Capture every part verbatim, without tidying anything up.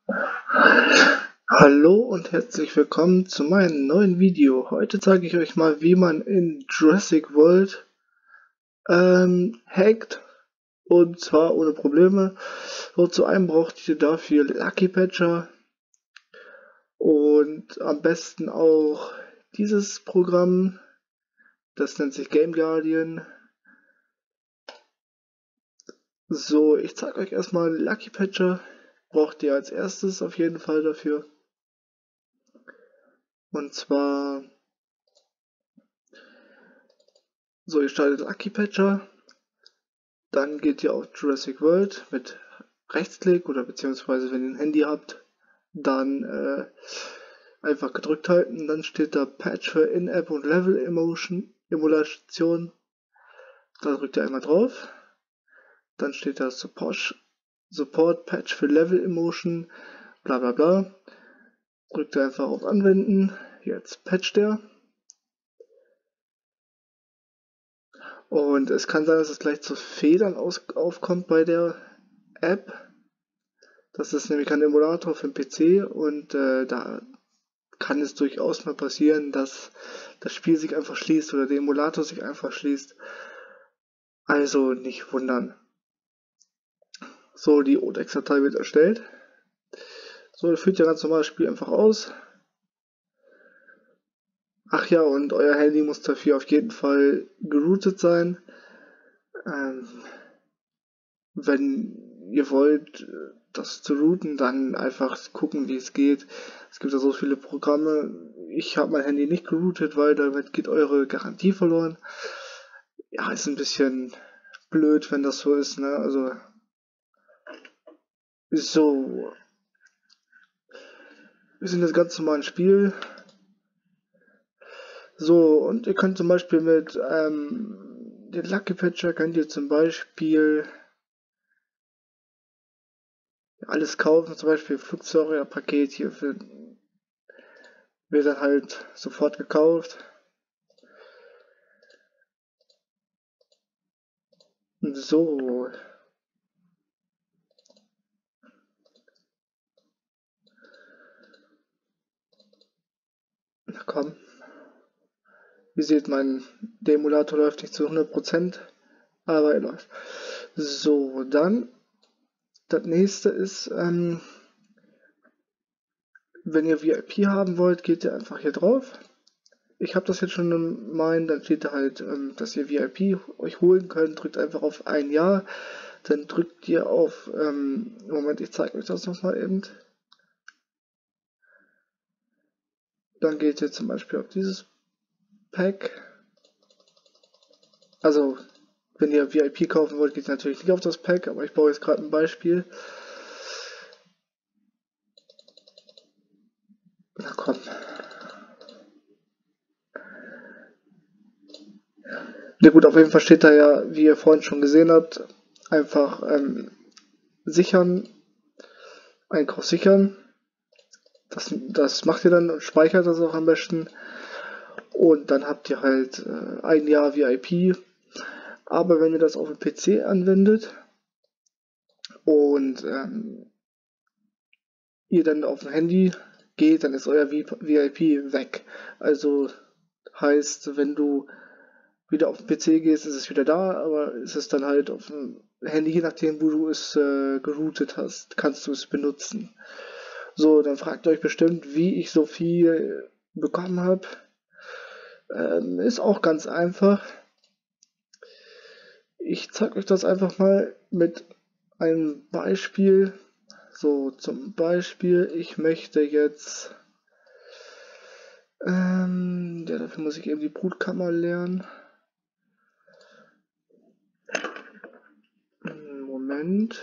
Hallo und herzlich willkommen zu meinem neuen Video. Heute zeige ich euch mal, wie man in Jurassic World ähm, hackt, und zwar ohne Probleme. Und zu einem braucht ihr dafür Lucky Patcher und am besten auch dieses Programm, das nennt sich Game Guardian. So, ich zeige euch erstmal Lucky Patcher, braucht ihr als erstes auf jeden Fall dafür. Und zwar, so, ihr startet Lucky Patcher. Dann geht ihr auf Jurassic World mit Rechtsklick oder beziehungsweise wenn ihr ein Handy habt, dann äh, einfach gedrückt halten. Dann steht da Patch für In-App und Level Emotion Emulation. Da drückt ihr einmal drauf. Dann steht da Support, Support Patch für Level Emotion, bla bla bla. Drückt ihr einfach auf Anwenden. Jetzt patcht der. Und es kann sein, dass es gleich zu Fehlern aus aufkommt bei der App. Das ist nämlich ein Emulator für den P C und äh, da kann es durchaus mal passieren, dass das Spiel sich einfach schließt oder der Emulator sich einfach schließt. Also nicht wundern. So, die O D E X-Datei wird erstellt. So, führt ja ganz normal das Spiel einfach aus. Ach ja, und euer Handy muss dafür auf jeden Fall geroutet sein. Ähm, wenn ihr wollt, das zu routen, dann einfach gucken, wie es geht. Es gibt ja so viele Programme. Ich habe mein Handy nicht geroutet, weil damit geht eure Garantie verloren. Ja, ist ein bisschen blöd, wenn das so ist, ne? Also, so. Wir sind jetzt ganz normal im Spiel. So, und ihr könnt zum Beispiel mit ähm, den Lucky Patcher könnt ihr zum Beispiel alles kaufen, zum Beispiel Flugsaurier-Paket hier für, wird dann halt sofort gekauft. So. Na komm. Ihr seht, mein der Emulator läuft nicht zu hundert Prozent, aber er läuft. So, dann das nächste ist, ähm, wenn ihr V I P haben wollt, geht ihr einfach hier drauf. Ich habe das jetzt schon in meinen, dann steht da halt, ähm, dass ihr V I P euch holen könnt. Drückt einfach auf ein Jahr. Dann drückt ihr auf, ähm, Moment, ich zeige euch das nochmal eben. Dann geht ihr zum Beispiel auf dieses Pack. Also, wenn ihr V I P kaufen wollt, geht ihr natürlich nicht auf das Pack, aber ich baue jetzt gerade ein Beispiel. Na komm. Na gut, auf jeden Fall steht da ja, wie ihr vorhin schon gesehen habt, einfach ähm, sichern, Einkauf sichern. Das, das macht ihr dann und speichert das auch am besten. Und dann habt ihr halt äh, ein Jahr V I P. Aber wenn ihr das auf dem P C anwendet und ähm, ihr dann auf dem Handy geht, dann ist euer V I P weg. Also heißt, wenn du wieder auf den P C gehst, ist es wieder da, aber ist es dann halt auf dem Handy, je nachdem, wo du es äh, geroutet hast, kannst du es benutzen. So, dann fragt ihr euch bestimmt, wie ich so viel bekommen habe. Ähm, ist auch ganz einfach. Ich zeige euch das einfach mal mit einem Beispiel. So, zum Beispiel, ich möchte jetzt, ähm, ja, dafür muss ich eben die Brutkammer lernen. Moment.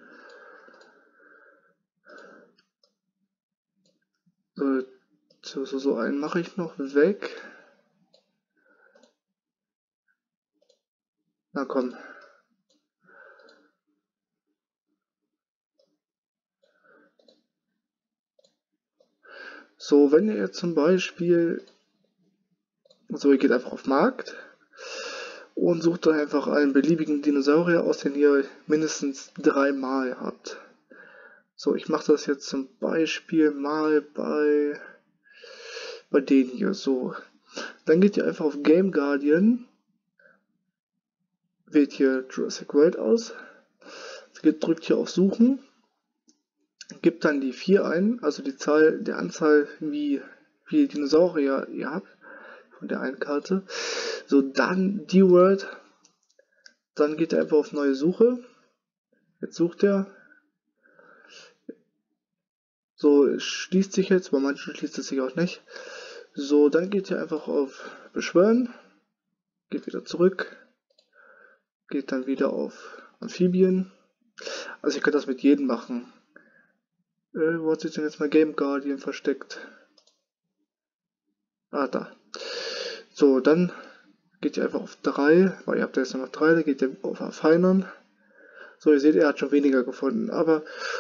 So, so, so, so einen mache ich noch weg. Na komm. So, wenn ihr jetzt zum Beispiel, so, ihr geht einfach auf Markt und sucht dann einfach einen beliebigen Dinosaurier aus, den ihr mindestens dreimal habt. So, ich mache das jetzt zum Beispiel mal bei, bei denen hier. So, dann geht ihr einfach auf Game Guardian, wählt hier Jurassic World aus, drückt hier auf Suchen, gibt dann die vier ein, also die Zahl der Anzahl, wie viele Dinosaurier ihr habt von der einen Karte. So, dann die Word, dann geht er einfach auf neue Suche. Jetzt sucht er. So, es schließt sich jetzt, bei manchen schließt es sich auch nicht. So, dann geht ihr einfach auf Beschwören, geht wieder zurück, geht dann wieder auf Amphibien. Also ihr könnt das mit jedem machen. Äh, wo hat sich denn jetzt mal Game Guardian versteckt? Ah, da. So, dann geht ihr einfach auf drei, weil ihr habt ja jetzt noch drei, da geht ihr auf Verfeinern. So, ihr seht, er hat schon weniger gefunden, aber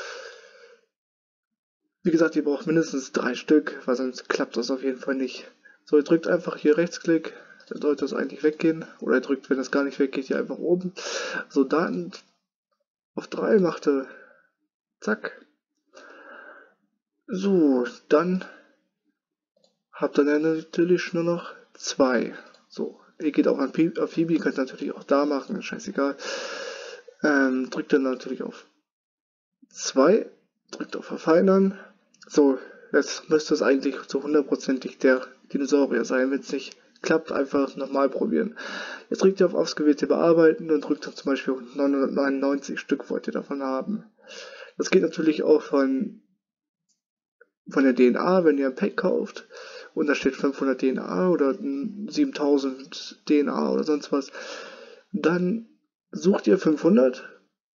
wie gesagt, ihr braucht mindestens drei Stück, weil sonst klappt das auf jeden Fall nicht. So, ihr drückt einfach hier Rechtsklick, dann sollte das eigentlich weggehen. Oder ihr drückt, wenn das gar nicht weggeht, hier einfach oben. So, dann auf drei macht er zack. So, dann habt ihr dann natürlich nur noch zwei. So, ihr geht auch an Phoebe, könnt natürlich auch da machen, scheißegal. Ähm, drückt dann natürlich auf zwei, drückt auf Verfeinern. So, jetzt müsste es eigentlich zu hundertprozentig der Dinosaurier sein. Wenn es nicht klappt, einfach nochmal probieren. Jetzt drückt ihr auf ausgewählte Bearbeiten und drückt dann zum Beispiel neunhundertneunundneunzig Stück wollt ihr davon haben. Das geht natürlich auch von, von der D N A, wenn ihr ein Pack kauft und da steht fünfhundert D N A oder siebentausend D N A oder sonst was. Dann sucht ihr fünfhundert,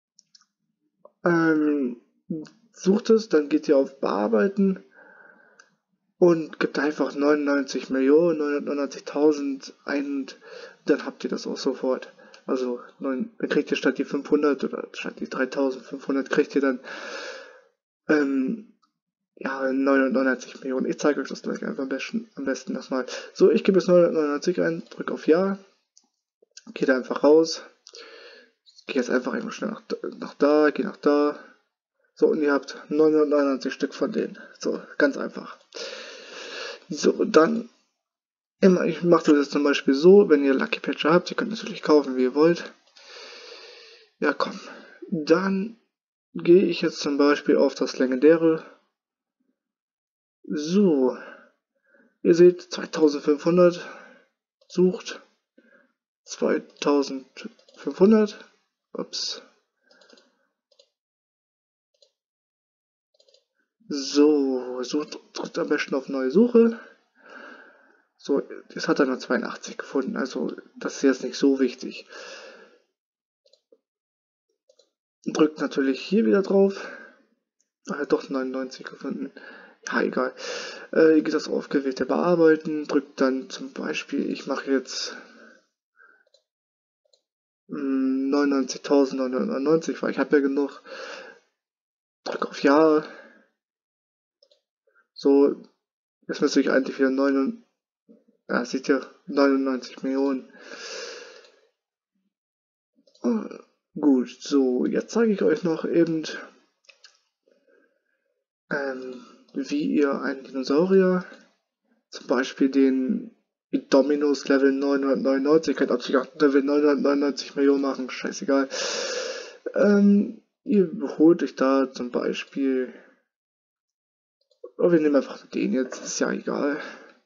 ähm, sucht es, dann geht ihr auf Bearbeiten und gibt einfach neunundneunzig Millionen neunhundertneunundneunzigtausend ein und dann habt ihr das auch sofort. Also dann kriegt ihr statt die fünfhundert oder statt die dreitausendfünfhundert kriegt ihr dann ähm, ja, neunundneunzig Millionen. Ich zeige euch das gleich einfach am besten, am besten nochmal. So, ich gebe jetzt neunhundertneunundneunzig ein, drücke auf Ja, gehe da einfach raus, gehe jetzt einfach immer schnell nach, nach da, gehe nach da. So, und ihr habt neunhundertneunundneunzig Stück von denen. So, ganz einfach. So, dann immer, ich mache das zum Beispiel so, wenn ihr Lucky Patcher habt, ihr könnt natürlich kaufen, wie ihr wollt. Ja, komm. Dann gehe ich jetzt zum Beispiel auf das legendäre. So, ihr seht zweitausendfünfhundert, sucht zweitausendfünfhundert, ups. So, sucht, drückt am besten auf neue Suche. So, jetzt hat er nur zweiundachtzig gefunden, also das ist jetzt nicht so wichtig. Drückt natürlich hier wieder drauf. Er hat doch neunundneunzig gefunden. Ja, egal. Äh, ihr geht das aufgewählte Bearbeiten, drückt dann zum Beispiel, ich mache jetzt neunundneunzigtausendneunhundertneunundneunzig, weil ich habe ja genug. Drück auf Ja. So, jetzt müsste ich eigentlich wieder neun, ja, seht ihr, neunundneunzig Millionen. Oh, gut, so, jetzt zeige ich euch noch eben, ähm, wie ihr einen Dinosaurier, zum Beispiel den Dominus Level neunhundertneunundneunzig, könnt auch Level neunhundertneunundneunzig Millionen machen, scheißegal. Ähm, ihr holt euch da zum Beispiel, oh, wir nehmen einfach den jetzt, ist ja egal.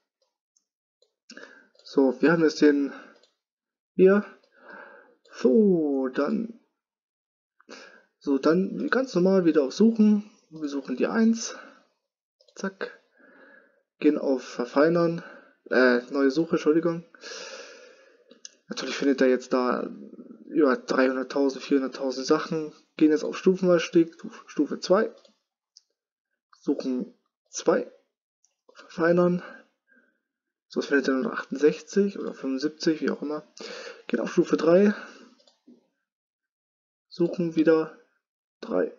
So, wir haben jetzt den hier. So, dann, so, dann ganz normal wieder auf Suchen. Wir suchen die eins. Zack. Gehen auf Verfeinern. Äh, neue Suche, Entschuldigung. Natürlich findet er jetzt da über dreihunderttausend, vierhunderttausend Sachen. Gehen jetzt auf Stufenanstieg, Stufe zwei. Suchen zwei. Verfeinern. So, es findet er nur achtundsechzig oder fünfundsiebzig, wie auch immer. Gehen auf Stufe drei. Suchen wieder drei.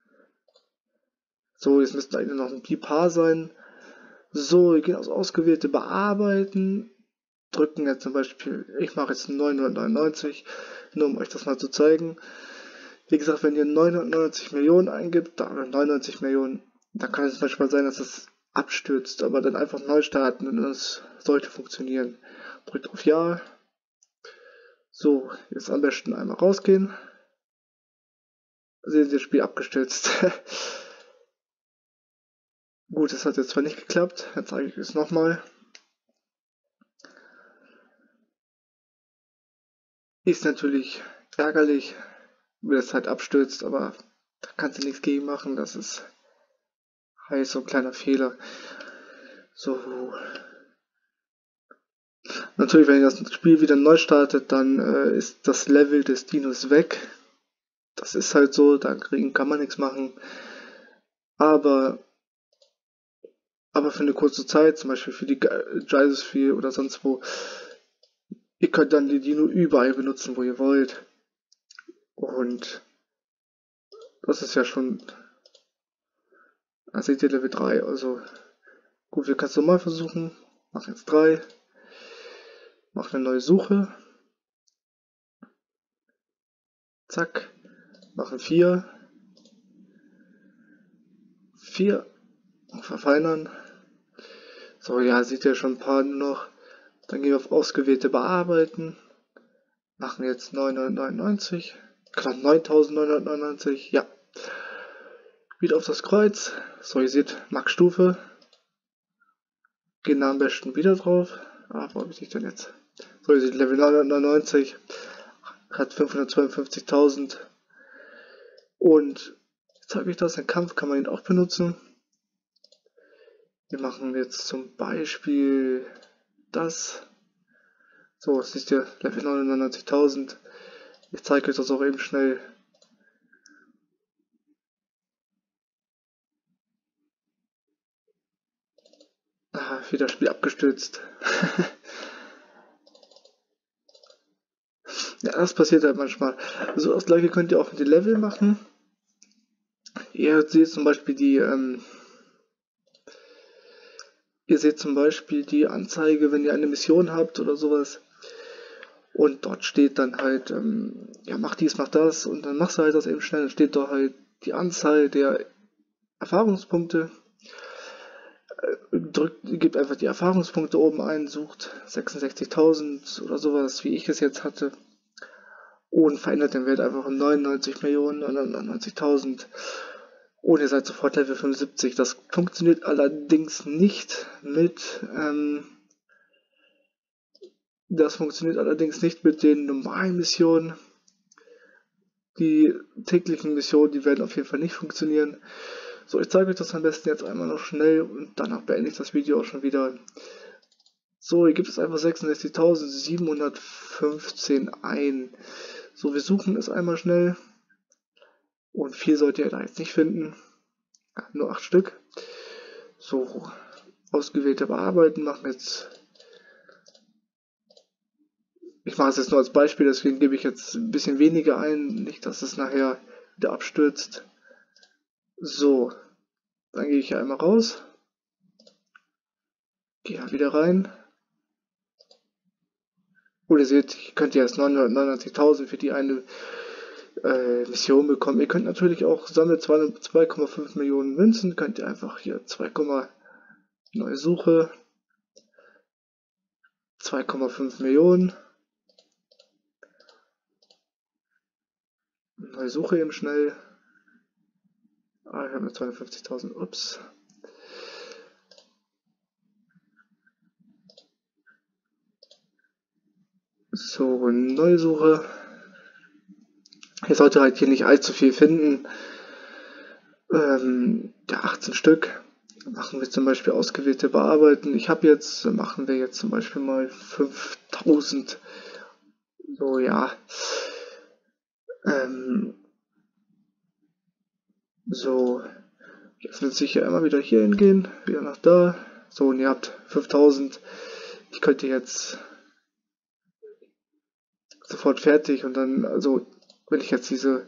So, jetzt müssten eigentlich noch ein Paar sein. So, wir gehen aufs ausgewählte Bearbeiten. Drücken jetzt zum Beispiel, ich mache jetzt neunhundertneunundneunzig, nur um euch das mal zu zeigen. Wie gesagt, wenn ihr neunhundertneunundneunzig Millionen eingibt, oder neunundneunzig Millionen, dann kann es manchmal sein, dass es abstürzt, aber dann einfach neu starten und das sollte funktionieren. Drückt auf Ja. So, jetzt am besten einmal rausgehen. Sehen Sie, das Spiel abgestürzt. Gut, das hat jetzt zwar nicht geklappt, jetzt zeige ich es nochmal. Ist natürlich ärgerlich, wenn das halt abstürzt, aber da kannst du nichts gegen machen, das ist halt so ein kleiner Fehler. So. Natürlich, wenn ihr das Spiel wieder neu startet, dann äh, ist das Level des Dinos weg. Das ist halt so, dagegen kann man nichts machen. Aber, aber für eine kurze Zeit, zum Beispiel für die Gyrosphere oder sonst wo, ihr könnt dann die Dino überall benutzen, wo ihr wollt. Und das ist ja schon, da seht ihr Level drei, also gut, wir können es nochmal versuchen. Machen jetzt drei. Machen eine neue Suche. Zack. Machen vier. vier. Verfeinern. So, ja, seht ihr schon ein paar nur noch. Dann gehen wir auf ausgewählte Bearbeiten. Machen jetzt neunhundertneunundneunzig. Knapp neuntausendneunhundertneunundneunzig. Ja. Wieder auf das Kreuz. So, ihr seht, Max-Stufe. Gehen da am besten wieder drauf. Ah, wo habe ich dich denn jetzt? So, ihr seht, Level neunhundertneunundneunzig. Hat fünfhundertzweiundfünfzigtausend. Und jetzt habe ich das. Im Kampf kann man ihn auch benutzen. Wir machen jetzt zum Beispiel das. So, es ist ja Level neunundneunzigtausend. Ich zeige euch das auch eben schnell. Ah, wieder Spiel abgestürzt. Ja, das passiert halt manchmal. So das gleiche könnt ihr auch mit den Level machen. Ihr seht zum Beispiel die, ähm, ihr seht zum Beispiel die Anzeige, wenn ihr eine Mission habt oder sowas. Und dort steht dann halt, ähm, ja, mach dies, mach das. Und dann machst du halt das eben schnell. Dann steht da halt die Anzahl der Erfahrungspunkte. Drückt, gebt einfach die Erfahrungspunkte oben ein, sucht sechsundsechzigtausend oder sowas, wie ich es jetzt hatte. Und verändert den Wert einfach um neunundneunzig Millionen neunundneunzigtausend. Und ihr seid sofort Level fünfundsiebzig. Das funktioniert allerdings nicht mit, ähm, das funktioniert allerdings nicht mit den normalen Missionen. Die täglichen Missionen, die werden auf jeden Fall nicht funktionieren. So, ich zeige euch das am besten jetzt einmal noch schnell und danach beende ich das Video auch schon wieder. So, hier gibt es einfach sechsundsechzigtausendsiebenhundertfünfzehn ein. So, wir suchen es einmal schnell. Und viel sollt ihr da jetzt nicht finden. Ja, nur acht Stück. So, ausgewählte Bearbeiten machen jetzt. Ich mache es jetzt nur als Beispiel, deswegen gebe ich jetzt ein bisschen weniger ein. Nicht, dass es nachher wieder abstürzt. So, dann gehe ich hier einmal raus. Gehe wieder rein. Und ihr seht, ich könnte jetzt neunhundertneunundneunzigtausend für die eine äh, Mission bekommen. Ihr könnt natürlich auch sammelt zwei Komma fünf Millionen Münzen. Könnt ihr einfach hier zwei, neue Suche. zwei Komma fünf Millionen. Neue Suche eben schnell. Ah, ich habe nur zweihundertfünfzigtausend. Ups. So, neue Suche. Ihr solltet halt hier nicht allzu viel finden. Ähm, ja, achtzehn Stück. Machen wir zum Beispiel ausgewählte Bearbeiten. Ich habe jetzt, machen wir jetzt zum Beispiel mal fünftausend. So, ja. Ähm, so, jetzt wird sicher immer wieder hier hingehen, wieder nach da. So, und ihr habt fünftausend. Ich könnte jetzt sofort fertig und dann, also, wenn ich jetzt diese,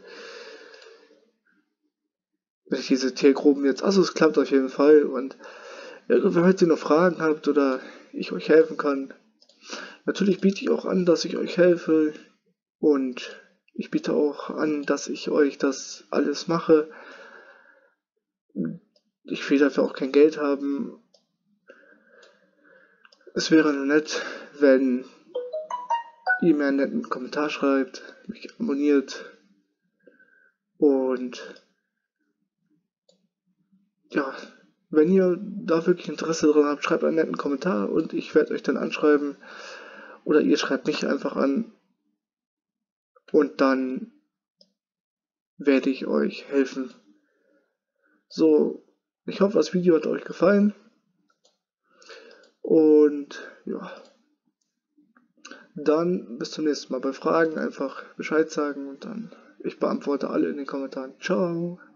wenn ich diese Tiergruben jetzt, also es klappt auf jeden Fall und ja, wenn ihr noch Fragen habt oder ich euch helfen kann, natürlich biete ich auch an, dass ich euch helfe und Ich biete auch an, dass ich euch das alles mache. Ich will dafür auch kein Geld haben. Es wäre nur nett, wenn ihr mir einen netten Kommentar schreibt, mich abonniert und ja, wenn ihr da wirklich Interesse dran habt, schreibt einen netten Kommentar und ich werde euch dann anschreiben oder ihr schreibt mich einfach an und dann werde ich euch helfen. So, ich hoffe, das Video hat euch gefallen und ja, dann bis zum nächsten Mal. Bei Fragen einfach Bescheid sagen und dann ich beantworte alle in den Kommentaren. Ciao!